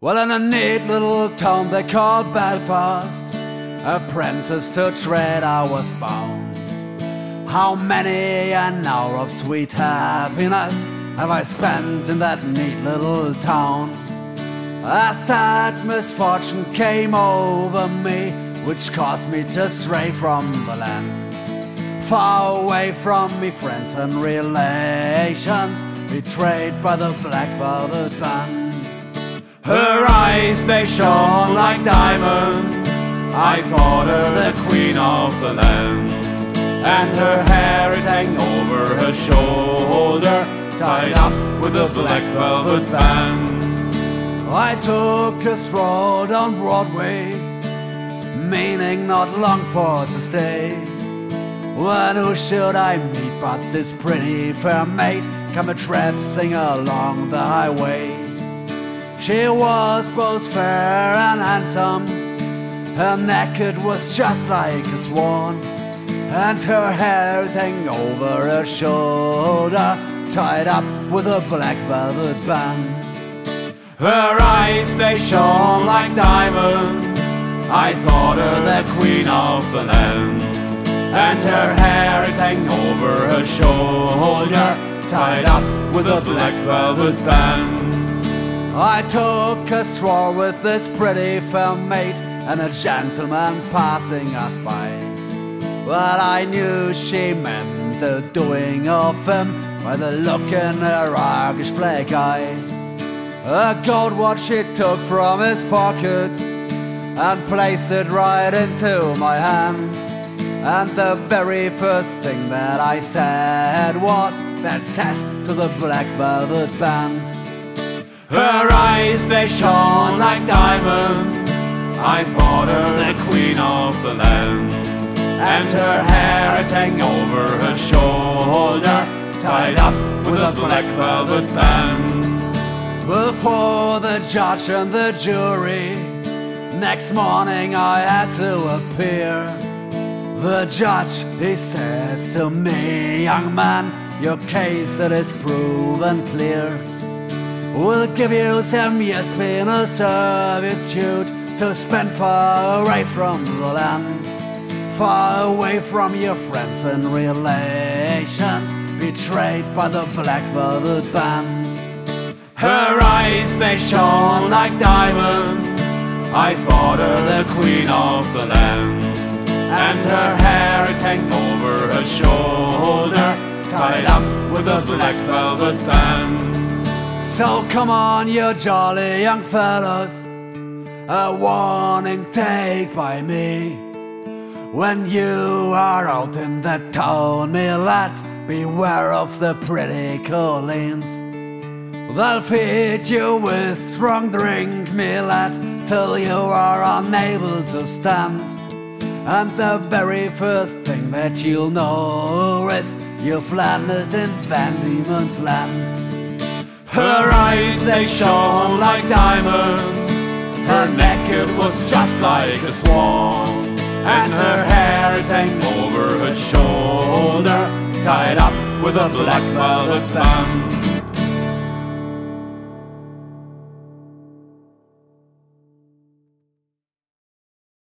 Well, in a neat little town they called Belfast, apprentice to trade I was bound. How many an hour of sweet happiness have I spent in that neat little town? A sad misfortune came over me, which caused me to stray from the land, far away from me friends and relations, betrayed by the Black Velvet Band. Her eyes, they shone like diamonds, I thought her the queen of the land, and her hair it hang over her shoulder, tied up with a black velvet band. I took a stroll down Broadway, meaning not long for to stay, when who should I meet but this pretty fair maid come a-traipsing along the highway. She was both fair and handsome, her neck it was just like a swan, and her hair it hang over her shoulder, tied up with a black velvet band. Her eyes, they shone like diamonds, I thought her the queen of the land, and her hair it hang over her shoulder, tied up with a black velvet band. I took a stroll with this pretty fair maid and a gentleman passing us by. Well, I knew she meant the doing of him by the look in her argish black eye. A gold watch she took from his pocket and placed it right into my hand, and the very first thing that I said was, "That's sass to the Black Velvet Band." Her eyes, they shone like diamonds, I thought her the queen of the land, and her hair it hang over her shoulder, tied up with a black velvet band. Before the judge and the jury, next morning I had to appear. The judge, he says to me, "Young man, your case it is proven clear. We'll give you some years penal servitude to spend far away from the land, far away from your friends and relations, betrayed by the Black Velvet Band." Her eyes, they shone like diamonds, I thought her the queen of the land, and her hair it hang over her shoulder, tied up with a black velvet band. So come on, you jolly young fellows, a warning take by me. When you are out in the town, me lads, beware of the pretty colleens. They'll feed you with strong drink, me lad, till you are unable to stand, and the very first thing that you'll know is you've landed in Van Diemen's Land. Her eyes, they shone like diamonds, her neck it was just like a swan, and her hair it hang over her shoulder, tied up with a black velvet band.